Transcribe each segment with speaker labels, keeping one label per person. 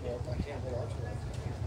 Speaker 1: can't hold on to it.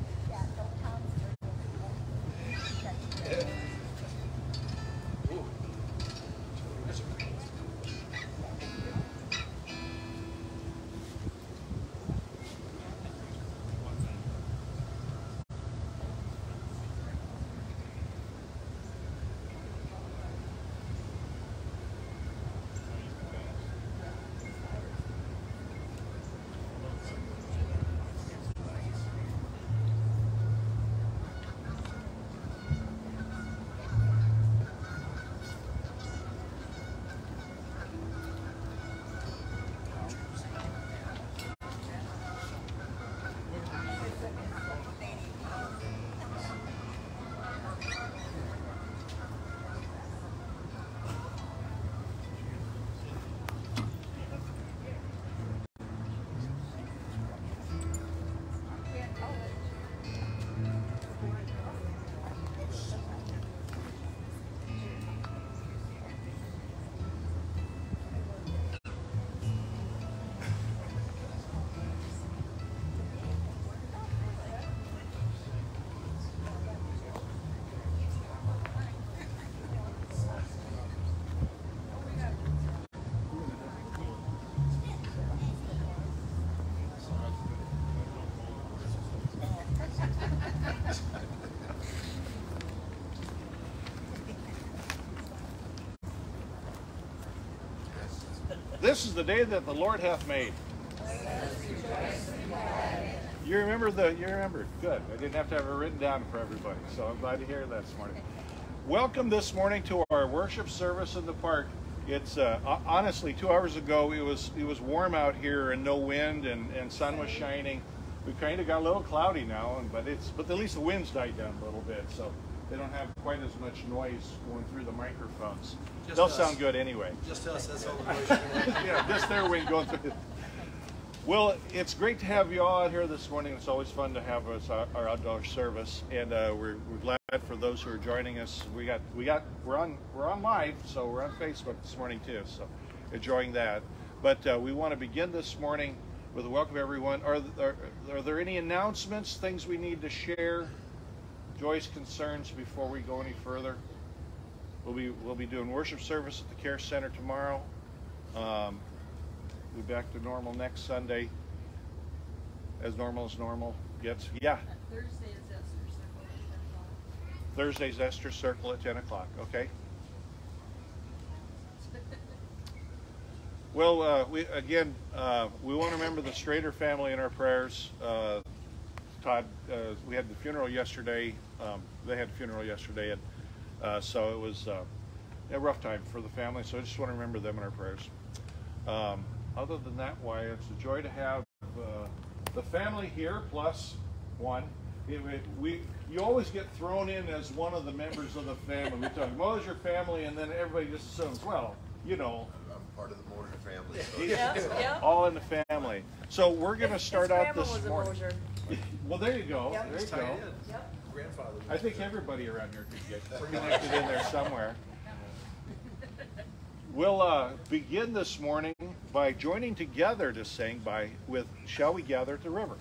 Speaker 2: This is the day that the Lord hath made. You remember you remember. Good. I didn't have to have it written down for everybody, so I'm glad to hear that this morning. Welcome this morning to our worship service in the park. It's honestly 2 hours ago it was warm out here and no wind and sun was shining. We kind of got a little cloudy now, but at least the wind's died down a little bit, so they don't have quite as much noise going through the microphones. They'll sound good anyway.
Speaker 1: Just us, that's all the noise.
Speaker 2: Yeah, just their wind going through. Well, it's great to have you all out here this morning. It's always fun to have us our outdoor service, and we're glad for those who are joining us. We're on live, so we're on Facebook this morning too. So enjoying that. But we want to begin this morning with a welcome everyone. Are there any announcements, things we need to share, joys, concerns before we go any further? We'll be doing worship service at the Care Center tomorrow. We'll be back to normal next Sunday. As normal gets. Yeah.
Speaker 3: Thursday is Esther Circle at 10 o'clock.
Speaker 2: Thursday's Esther Circle at 10 o'clock. Okay. Well, we want to remember the Strader family in our prayers. Todd, we had the funeral yesterday. They had a funeral yesterday, and so it was a rough time for the family. So I just want to remember them in our prayers. Other than that, why, it's a joy to have the family here plus one. You always get thrown in as one of the members of the family. We talk, Moser family, and then everybody just assumes, well, you know.
Speaker 4: I'm part of the Moser family. So
Speaker 3: Yeah.
Speaker 2: All in the family. So we're going to start out this morning.
Speaker 3: Moser.
Speaker 2: Well, there you go.
Speaker 3: Yep.
Speaker 2: There you go.
Speaker 3: Yep.
Speaker 4: grandfather.
Speaker 2: I think everybody around here could get connected in there somewhere. We'll begin this morning by joining together to sing with Shall We Gather at the River.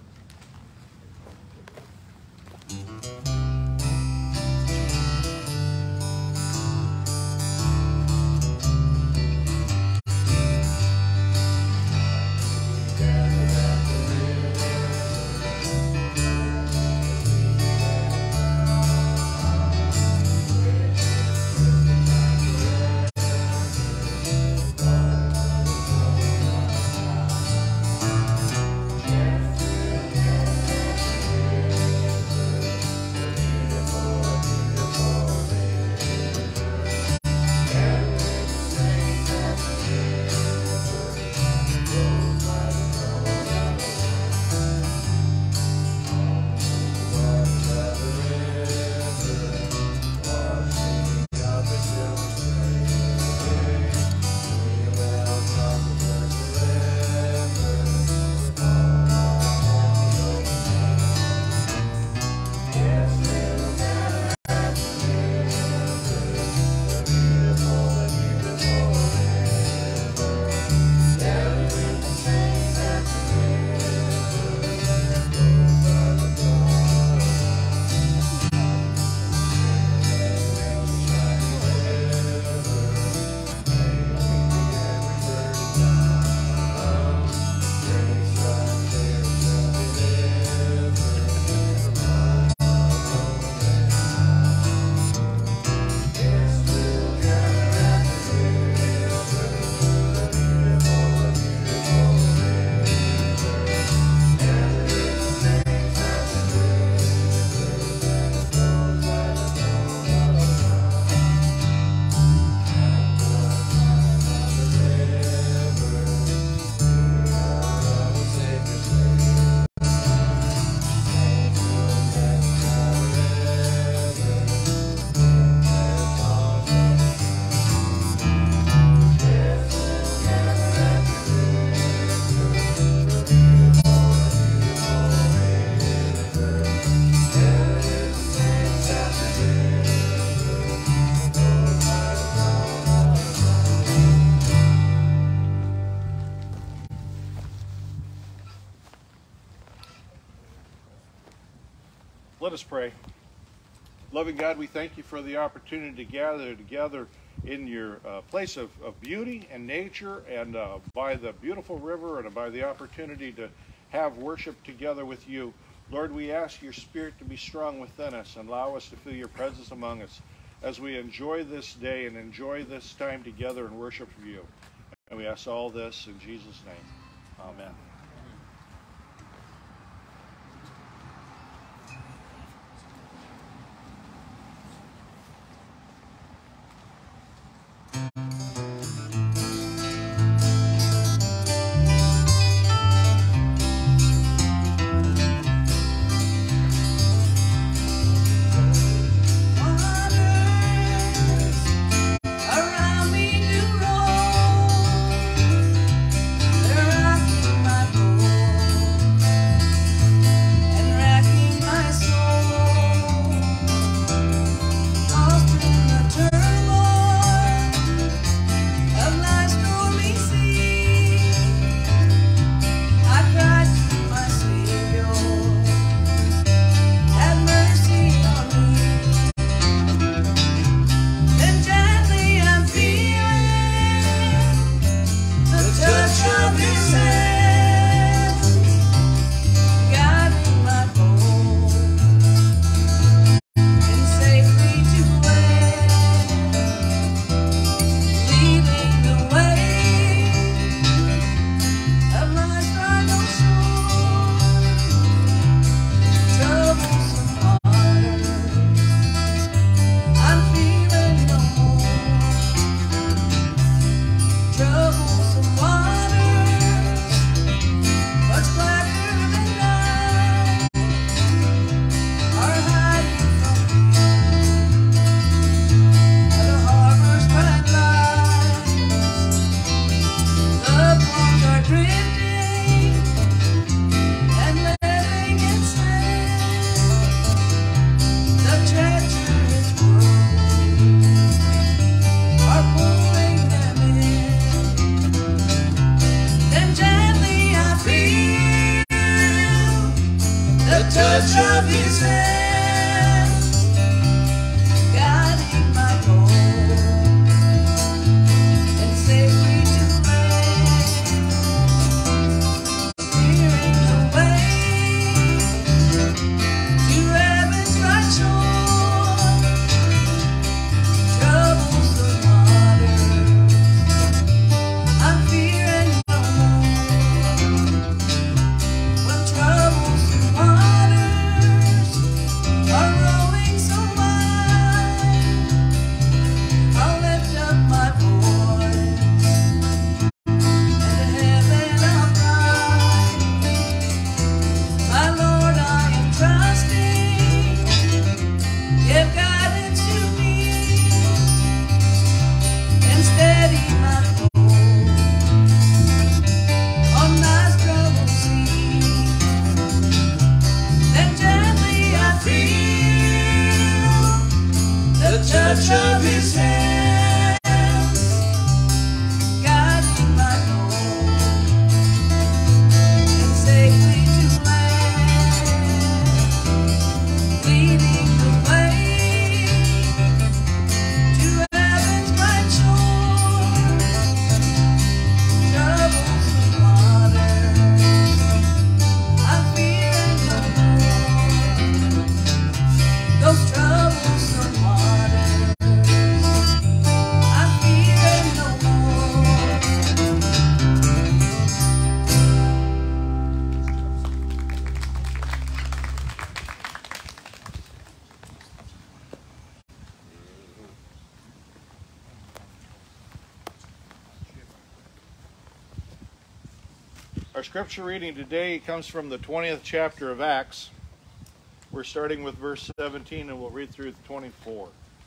Speaker 2: Let us pray. Loving God, we thank you for the opportunity to gather together in your place of beauty and nature, and by the beautiful river, and by the opportunity to have worship together with you. Lord, we ask your Spirit to be strong within us and allow us to feel your presence among us as we enjoy this day and enjoy this time together and worship for you. And we ask all this in Jesus' name. Amen. Our scripture reading today comes from the 20th chapter of Acts. We're starting with verse 17 and we'll read through 24.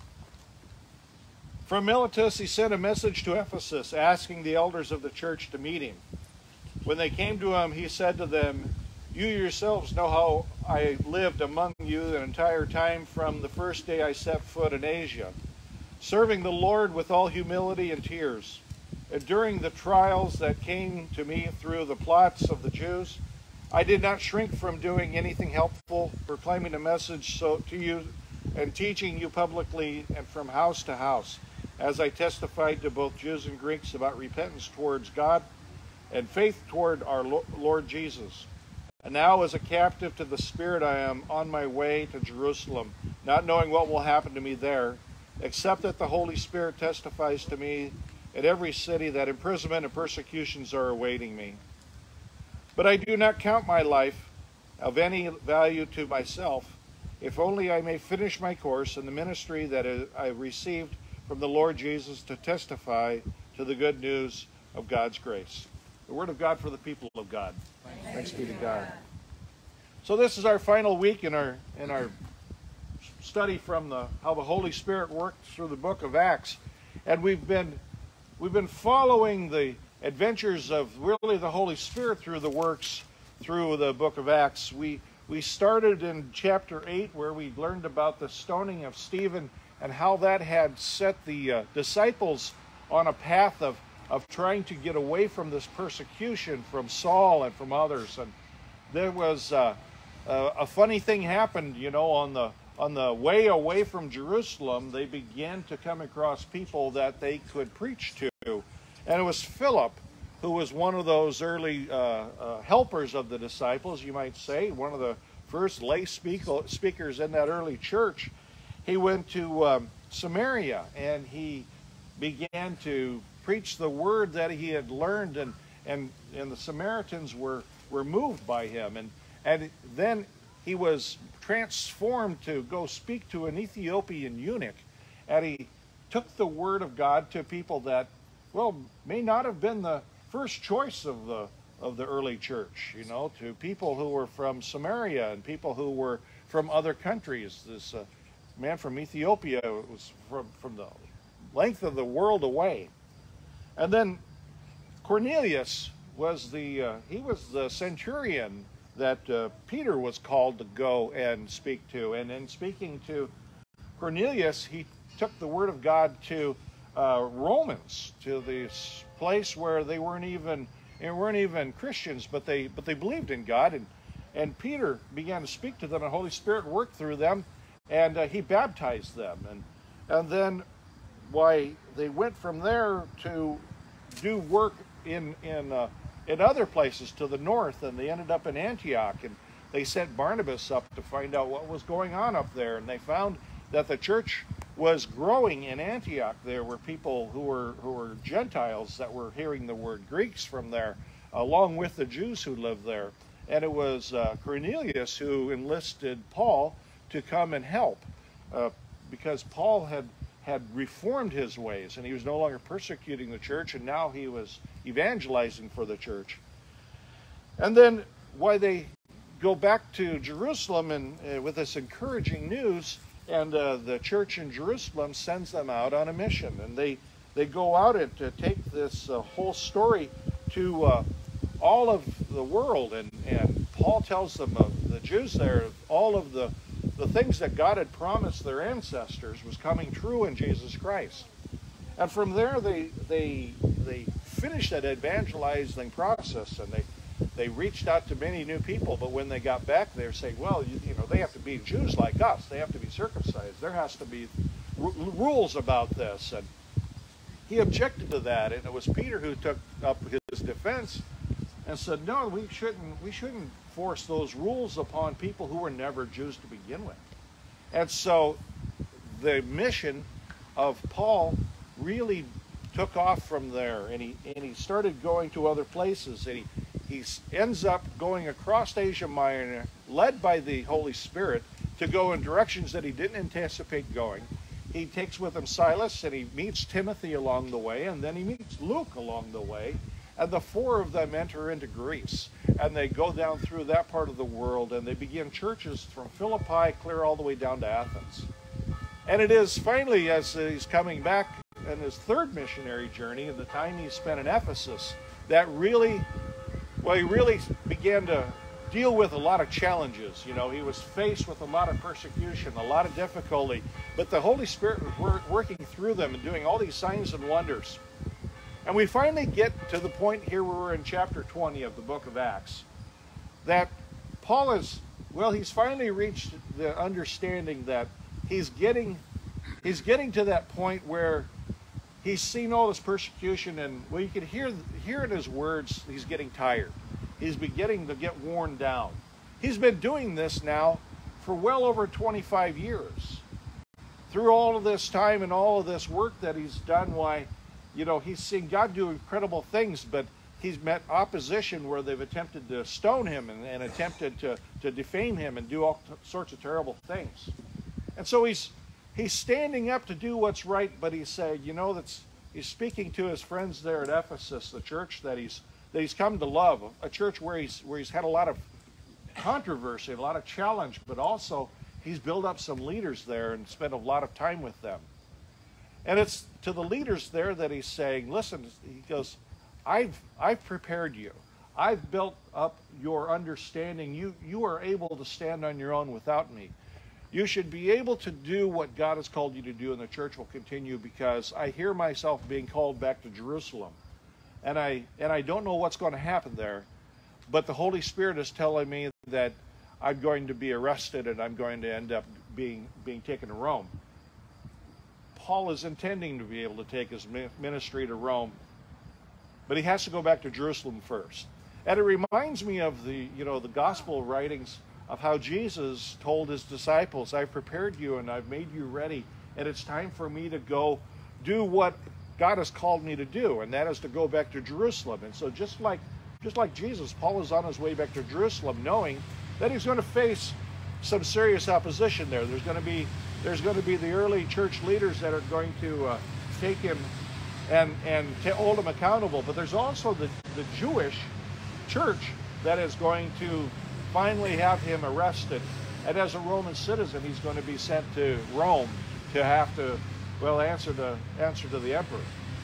Speaker 2: From Miletus he sent a message to Ephesus asking the elders of the church to meet him. When they came to him, he said to them, "You yourselves know how I lived among you the entire time from the first day I set foot in Asia, serving the Lord with all humility and tears. Enduring the trials that came to me through the plots of the Jews, I did not shrink from doing anything helpful, proclaiming the message to you and teaching you publicly and from house to house, as I testified to both Jews and Greeks about repentance towards God and faith toward our Lord Jesus. And now, as a captive to the Spirit, I am on my way to Jerusalem, not knowing what will happen to me there, except that the Holy Spirit testifies to me in every city that imprisonment and persecutions are awaiting me. But I do not count my life of any value to myself, if only I may finish my course in the ministry that I received from the Lord Jesus to testify to the good news of God's grace. The word of God for the people of God. Thanks be to God. So this is our final week in our study from how the Holy Spirit worked through the book of Acts, and we've been following the adventures of really the Holy Spirit through the works through the book of Acts. We started in chapter 8 where we learned about the stoning of Stephen and how that had set the disciples on a path of trying to get away from this persecution from Saul and from others. And there was a funny thing happened, on the way away from Jerusalem. They began to come across people that they could preach to. And it was Philip, who was one of those early helpers of the disciples, you might say, one of the first lay speakers in that early church. He went to Samaria, and he began to preach the word that he had learned, and the Samaritans were moved by him. And then he was transformed to go speak to an Ethiopian eunuch, and he took the word of God to people that, well, may not have been the first choice of the early church, to people who were from Samaria and people who were from other countries. This man from Ethiopia was from the length of the world away. And then Cornelius was the centurion that Peter was called to go and speak to. And in speaking to Cornelius, he took the word of God to Romans, to this place where they weren't even Christians, but they believed in God. And Peter began to speak to them, and the Holy Spirit worked through them, and he baptized them. And then they went from there to do work in other places to the north, and they ended up in Antioch, and they sent Barnabas up to find out what was going on up there, and they found that the church was growing in Antioch. There were people who were Gentiles that were hearing the word, Greeks from there, along with the Jews who lived there. And it was Cornelius who enlisted Paul to come and help, because Paul had reformed his ways, and he was no longer persecuting the church, and now he was evangelizing for the church. And then why they go back to Jerusalem and with this encouraging news, and the church in Jerusalem sends them out on a mission, and they go out and to take this whole story to all of the world, and Paul tells them of the Jews there, all of the things that God had promised their ancestors was coming true in Jesus Christ. And from there they finished that evangelizing process, and they reached out to many new people. But when they got back, they were saying, well, they have to be Jews like us. They have to be circumcised. There has to be rules about this. And he objected to that, and it was Peter who took up his defense and said, no, we shouldn't force those rules upon people who were never Jews to begin with. And so the mission of Paul really took off from there, and he started going to other places, and he ends up going across Asia Minor, led by the Holy Spirit, to go in directions that he didn't anticipate going. He takes with him Silas, and he meets Timothy along the way, and then he meets Luke along the way. And the four of them enter into Greece, and they go down through that part of the world, and they begin churches from Philippi clear all the way down to Athens. And it is finally, as he's coming back in his third missionary journey, and the time he spent in Ephesus, that he really began to deal with a lot of challenges. He was faced with a lot of persecution, a lot of difficulty, but the Holy Spirit was working through them and doing all these signs and wonders. And we finally get to the point here where we're in chapter 20 of the book of Acts, that Paul is, well, he's finally reached the understanding that he's getting to that point where he's seen all this persecution, and well, you can hear in his words, he's getting tired. He's beginning to get worn down. He's been doing this now for well over 25 years. Through all of this time and all of this work that he's done, why, he's seen God do incredible things, but he's met opposition where they've attempted to stone him and attempted to defame him and do all sorts of terrible things. And so he's standing up to do what's right, but he's saying, he's speaking to his friends there at Ephesus, the church that he's come to love, a church where he's had a lot of controversy, a lot of challenge, but also he's built up some leaders there and spent a lot of time with them. And it's to the leaders there that he's saying, listen, he goes, I've prepared you. I've built up your understanding. You are able to stand on your own without me. You should be able to do what God has called you to do, and the church will continue, because I hear myself being called back to Jerusalem. And I don't know what's going to happen there, but the Holy Spirit is telling me that I'm going to be arrested and I'm going to end up being taken to Rome. Paul is intending to be able to take his ministry to Rome, but he has to go back to Jerusalem first. And it reminds me of the gospel writings of how Jesus told his disciples, I've prepared you and I've made you ready, and it's time for me to go do what God has called me to do, and that is to go back to Jerusalem. And so just like Jesus, Paul is on his way back to Jerusalem, knowing that he's going to face some serious opposition there. There's going to be the early church leaders that are going to take him and hold him accountable. But there's also the Jewish church that is going to finally have him arrested. And as a Roman citizen, he's going to be sent to Rome to have to, answer to the emperor.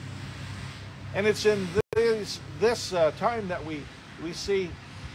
Speaker 2: And it's in this time that we see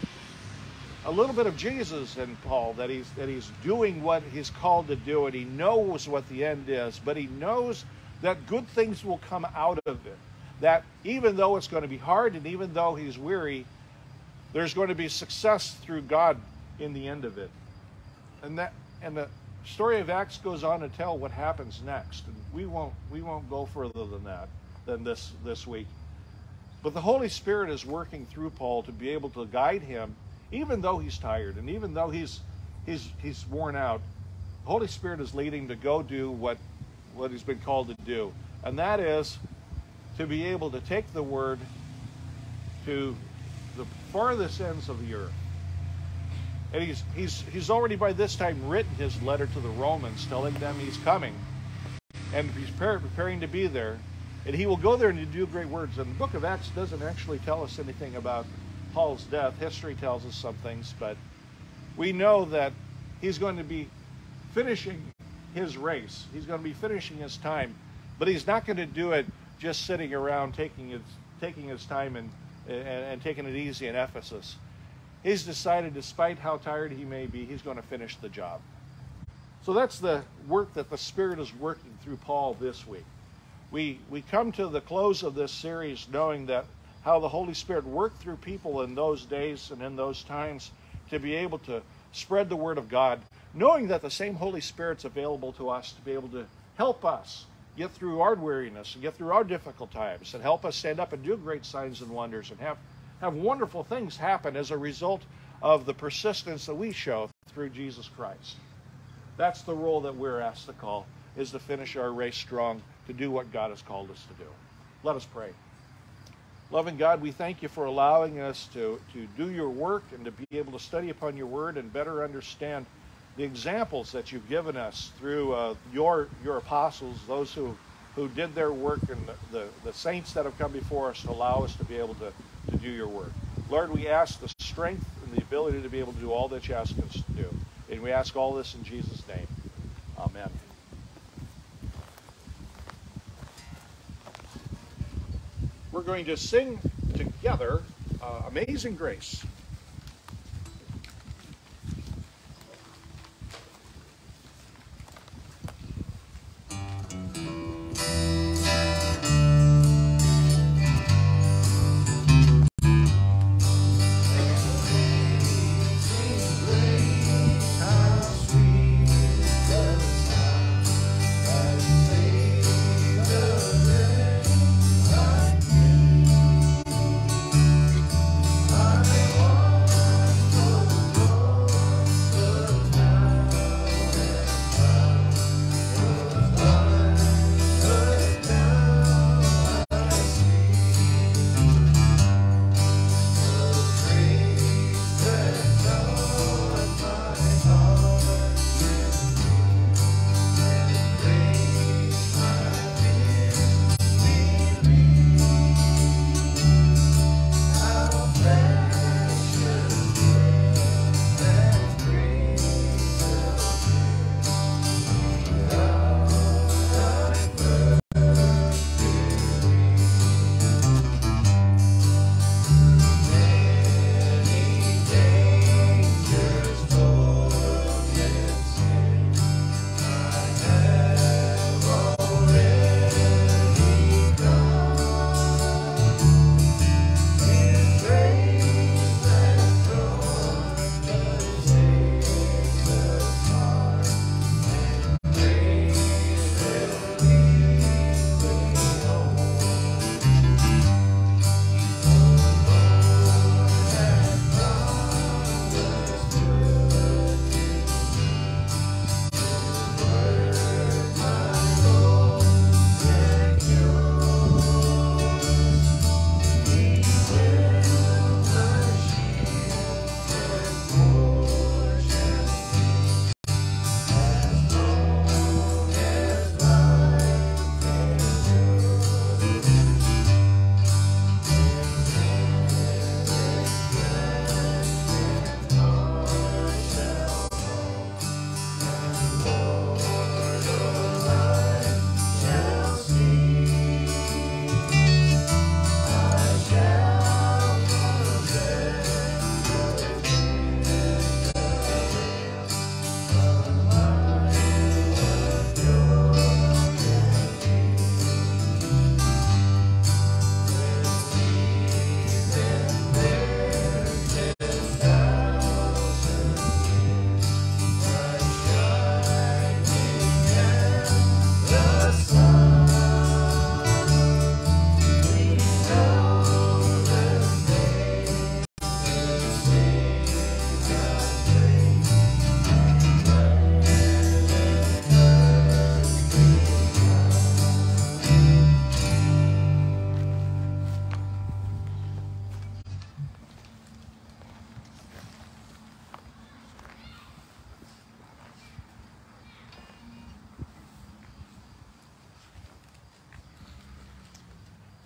Speaker 2: a little bit of Jesus in Paul, that he's doing what he's called to do, and he knows what the end is, but he knows that good things will come out of it. That even though it's going to be hard, and even though he's weary, there's going to be success through God in the end of it. And the story of Acts goes on to tell what happens next. And we won't go further than this week. But the Holy Spirit is working through Paul to be able to guide him, even though he's tired and even though he's worn out. The Holy Spirit is leading to go do what he's been called to do, and that is to be able to take the word to the farthest ends of the earth. And he's already by this time written his letter to the Romans, telling them he's coming and he's preparing to be there, and he will go there and to do great words. And the book of Acts doesn't actually tell us anything about Paul's death. History tells us some things, but we know that he's going to be finishing his race. He's going to be finishing his time, but he's not going to do it just sitting around taking his time and taking it easy in Ephesus. He's decided, despite how tired he may be, he's going to finish the job. So that's the work that the Spirit is working through Paul this week. We come to the close of this series knowing that how the Holy Spirit worked through people in those days and in those times to be able to spread the Word of God, knowing that the same Holy Spirit's available to us to be able to help us get through our weariness and get through our difficult times and help us stand up and do great signs and wonders and have wonderful things happen as a result of the persistence that we show through Jesus Christ. That's the role that we're asked to call, is to finish our race strong, to do what God has called us to do. Let us pray. Loving God, we thank you for allowing us to do your work and to be able to study upon your word and better understand the examples that you've given us through your apostles, those who did their work, and the saints that have come before us to allow us to be able to do your work. Lord, we ask the strength and the ability to be able to do all that you ask us to do. And we ask all this in Jesus' name. Amen. We're going to sing together Amazing Grace.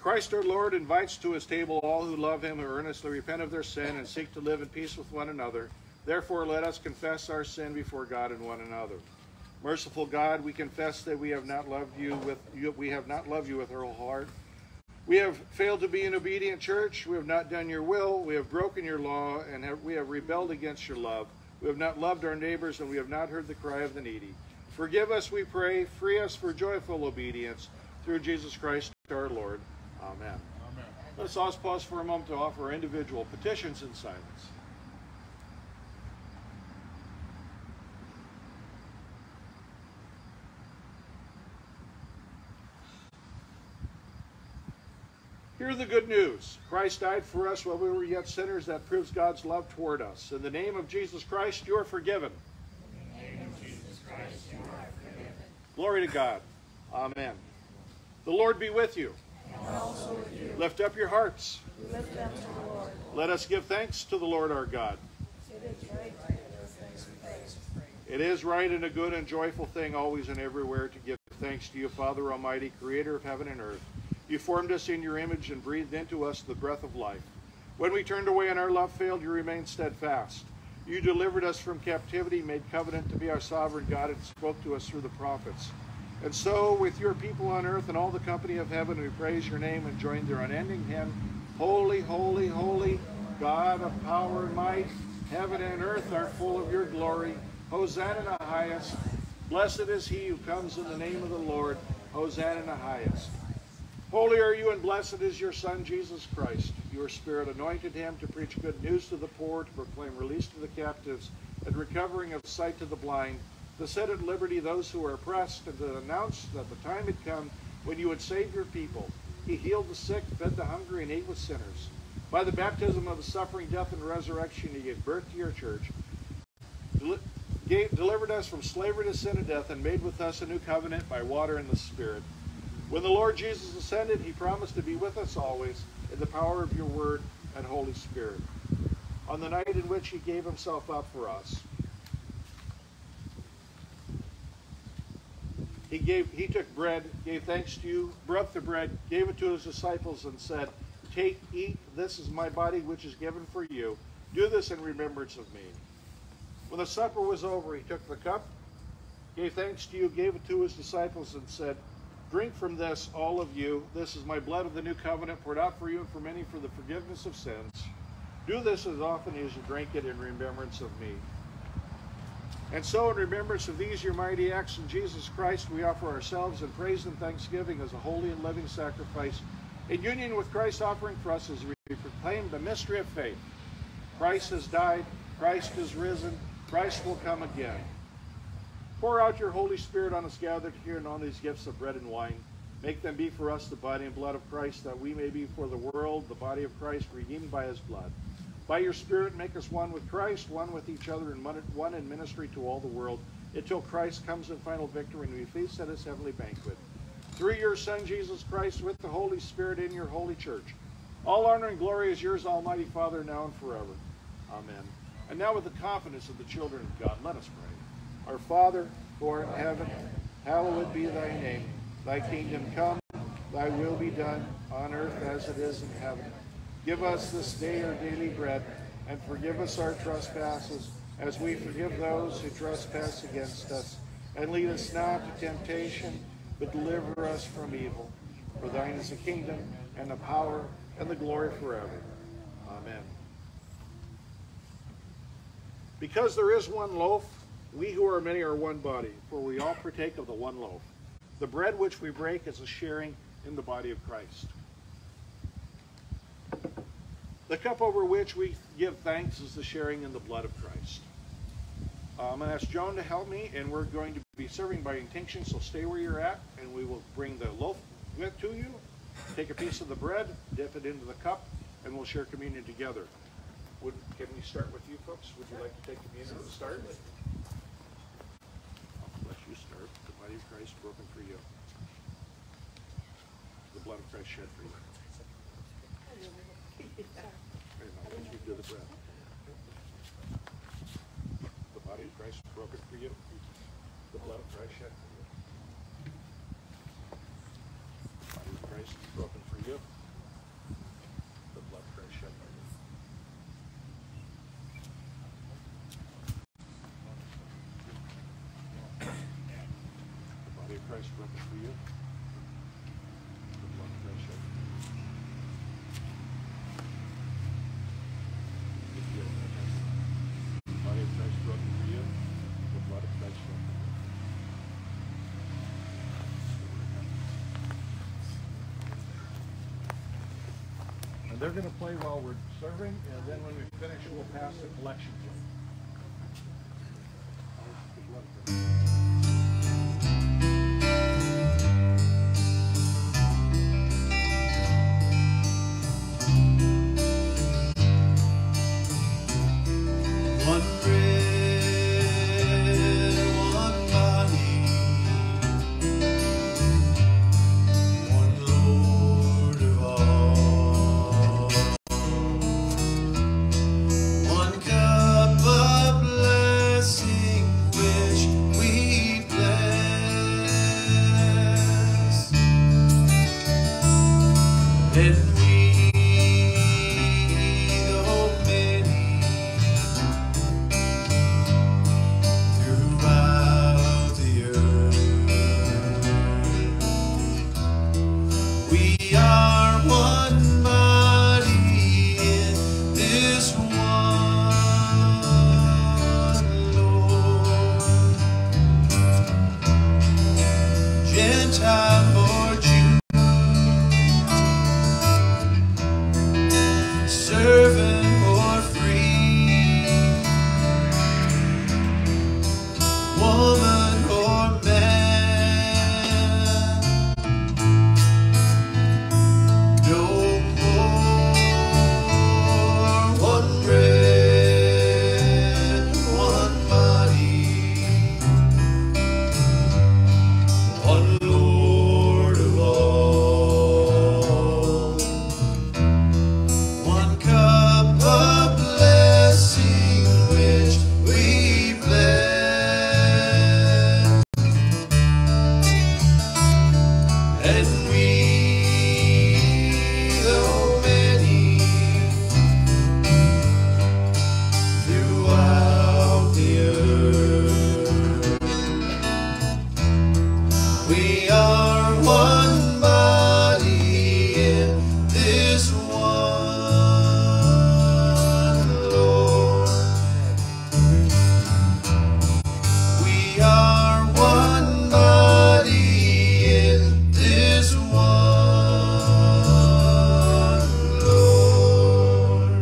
Speaker 2: Christ our Lord invites to his table all who love him, who earnestly repent of their sin and seek to live in peace with one another. Therefore, let us confess our sin before God and one another. Merciful God, we confess that we have not loved you with our whole heart. We have failed to be an obedient church. We have not done your will. We have broken your law, and we have rebelled against your love. We have not loved our neighbors, and we have not heard the cry of the needy. Forgive us, we pray. Free us for joyful obedience through Jesus Christ our Lord. Amen.
Speaker 5: Amen.
Speaker 2: Let's also pause for a moment to offer our individual petitions in silence. Hear the good news. Christ died for us while we were yet sinners. That proves God's love toward us. In the name of Jesus Christ, you are forgiven.
Speaker 5: In the name of Jesus Christ, you are forgiven.
Speaker 2: Glory to God. Amen. The Lord be with you.
Speaker 3: And also with you.
Speaker 2: Lift up your hearts.
Speaker 3: We lift them to the Lord.
Speaker 2: Let us give thanks to the Lord our God.
Speaker 3: It is right to give thanks and praise.
Speaker 2: It is right and a good and joyful thing always and everywhere to give thanks to you, Father Almighty, creator of heaven and earth. You formed us in your image and breathed into us the breath of life. When we turned away and our love failed, you remained steadfast. You delivered us from captivity, made covenant to be our sovereign God, and spoke to us through the prophets. And so, with your people on earth and all the company of heaven, we praise your name and join their unending hymn, Holy, holy, holy, God of power and might, heaven and earth are full of your glory. Hosanna in the highest. Blessed is he who comes in the name of the Lord. Hosanna in the highest. Holy are you, and blessed is your Son, Jesus Christ. Your Spirit anointed him to preach good news to the poor, to proclaim release to the captives, and recovering of sight to the blind, to set at liberty those who are oppressed, and to announce that the time had come when you would save your people. He healed the sick, fed the hungry, and ate with sinners. By the baptism of the suffering, death, and resurrection, he gave birth to your church, delivered us from slavery to sin and death, and made with us a new covenant by water and the Spirit. When the Lord Jesus ascended, he promised to be with us always in the power of your word and Holy Spirit. On the night in which he gave himself up for us, he took bread, gave thanks to you, broke the bread, gave it to his disciples, and said, "Take, eat, this is my body which is given for you. Do this in remembrance of me." When the supper was over, he took the cup, gave thanks to you, gave it to his disciples, and said, "Drink from this, all of you. This is my blood of the new covenant, poured out for you and for many for the forgiveness of sins. Do this as often as you drink it in remembrance of me." And so, in remembrance of these your mighty acts in Jesus Christ, we offer ourselves in praise and thanksgiving as a holy and living sacrifice, in union with Christ's offering for us as we proclaim the mystery of faith. Christ has died, Christ is risen, Christ will come again. Pour out your Holy Spirit on us gathered here and on these gifts of bread and wine. Make them be for us the body and blood of Christ, that we may be for the world the body of Christ, redeemed by his blood. By your Spirit, make us one with Christ, one with each other, and one in ministry to all the world, until Christ comes in final victory and we feast at his heavenly banquet. Through your Son, Jesus Christ, with the Holy Spirit in your holy church. All honor and glory is yours, Almighty Father, now and forever. Amen. And now with the confidence of the children of God, let us pray. Our Father, who art in heaven, hallowed be thy name. Thy kingdom come, thy will be done, on earth as it is in heaven. Give us this day our daily bread, and forgive us our trespasses, as we forgive those who trespass against us. And lead us not to temptation, but deliver us from evil. For thine is the kingdom, and the power, and the glory forever. Amen. Because there is one loaf, we who are many are one body, for we all partake of the one loaf. The bread which we break is a sharing in the body of Christ. The cup over which we give thanks is the sharing in the blood of Christ. I'm going to ask Joan to help me, and we're going to be serving by intinction, so stay where you're at, and we will bring the loaf to you. Take a piece of the bread, dip it into the cup, and we'll share communion together. Can we start with you folks? Would you like to take communion to start? I'll let you start. The body of Christ broken for you. The blood of Christ shed for you. You do the bread. The body of Christ broken for you. The blood of Christ shed for you. The body of Christ broken for you. Christ broken for you. The blood of Christ shed. The body of Christ broken for you. The blood of Christ shed. And they're going to play while we're serving, and then when we finish, we'll pass the collection plate.
Speaker 6: One bread, one body, one Lord of all. One cup of blessing which we bless, and we, though many, throughout the earth. We are one body in this one Lord. Gentile or Jew, servant or free, woman or man, no more. One bread, one body, one Lord of all. One cup of blessing which we bless, and we, though many, throughout the earth. We are one body in this one Lord. We are one body in this one Lord.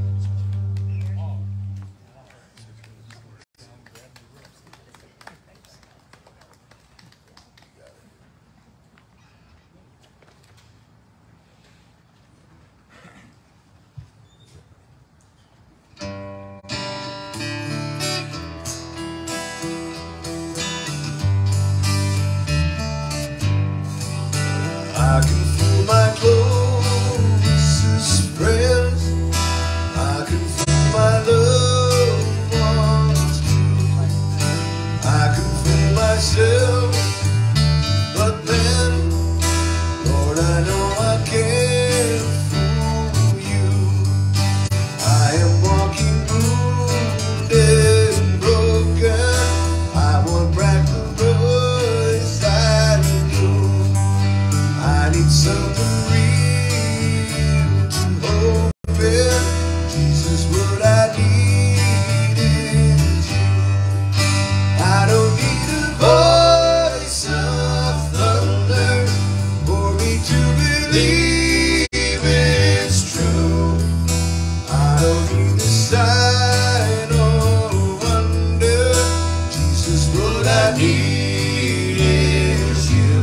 Speaker 6: I can feel my closest friends. I can feel my loved ones too. I can feel myself, but then, Lord, I know I can't fool you. I am walking wounded and broken. I won't break the voice I do. I need something real to hope in. Jesus, what I need is you. I don't need a voice of thunder for me to believe it's true. I don't need a sign or wonder. Jesus, what I need is you.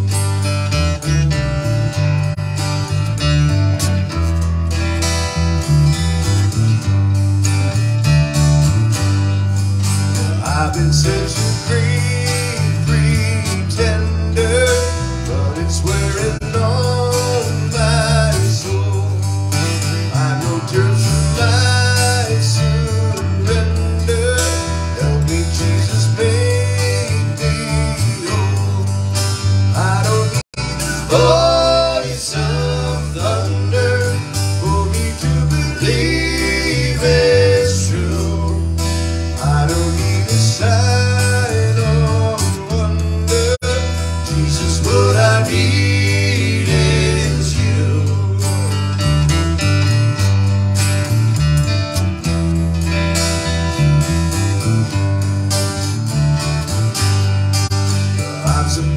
Speaker 6: I've been such a great pretender, but it's wearing on my soul. I'm no terms of my surrender. Help me, Jesus, make me whole. I don't need a voice of thunder for me to believe it's true. I don't need a sign or wonder.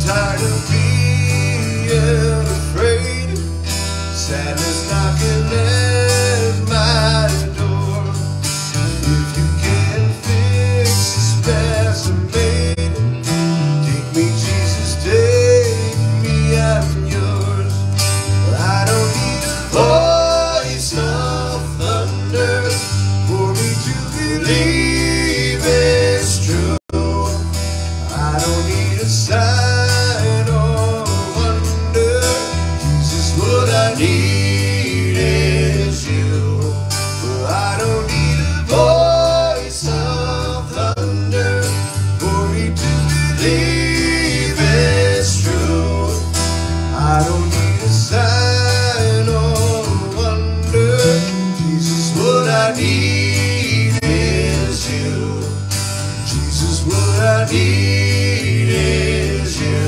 Speaker 6: tired of being afraid. Sadness knocking at my door. If you can fix this mess I made, take me, Jesus, take me, I'm yours. I don't need a voice of thunder for me to believe it's true. I don't need a sign or wonder. Jesus, what I need is you. But I don't need a voice of thunder for me to believe it's true. I don't need a sign or wonder. Jesus, what I need is you. Jesus, what I need is you.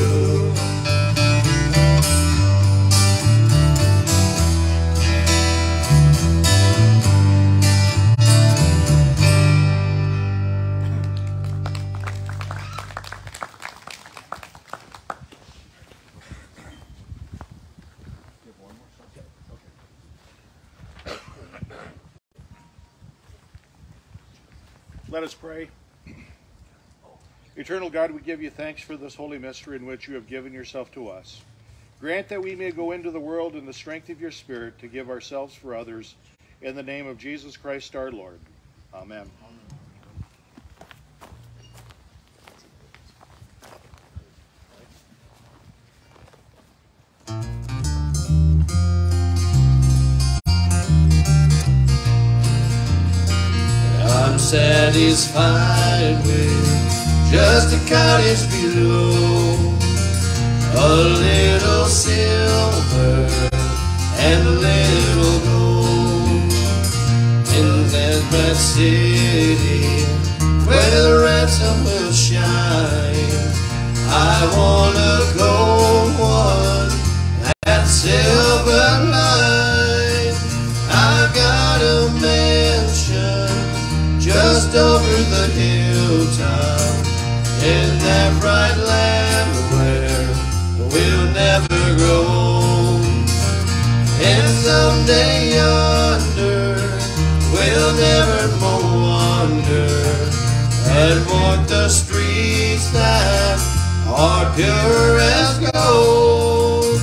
Speaker 2: Let us pray. Eternal God, we give you thanks for this holy mystery in which you have given yourself to us. Grant that we may go into the world in the strength of your Spirit to give ourselves for others. In the name of Jesus Christ our Lord. Amen.
Speaker 6: I'm satisfied with just a cottage below, a little silver and a little gold, in that bright city where the ransom will shine. I wanna go on that silver line. I've got a mansion just over the hilltop, in that bright land where we'll never grow old. And someday yonder we'll never more wander and walk the streets that are pure as gold.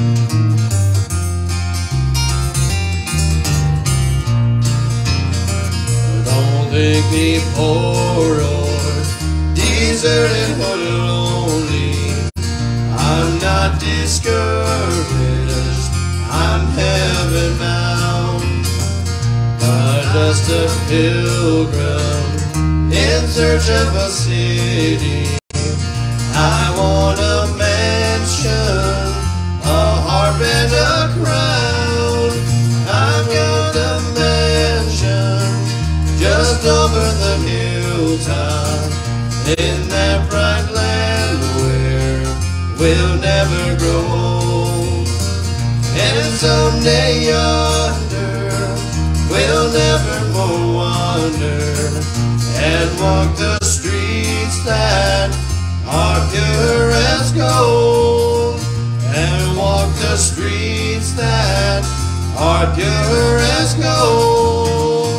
Speaker 6: Don't think me poor or deserted or lonely. I'm not discouraged, I'm heaven bound, but just a pilgrim in search of a city. I want a mansion, a harp and a crown. I've got a mansion just over the hilltop, in that bright land where we'll never grow old. And someday yonder we'll never more wander and walk the streets that are pure as gold, and walk the streets that are pure as gold.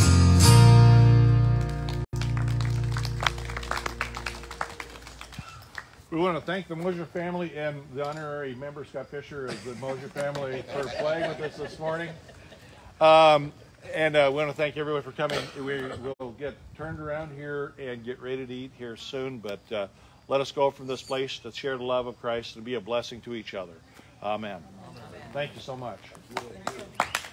Speaker 2: We want to thank the Moser family and the honorary member, Scott Fisher, of the Moser family for playing with us this morning. And we want to thank everyone for coming. We will get turned around here and get ready to eat here soon, but let us go from this place to share the love of Christ and be a blessing to each other. Amen. Thank you so much.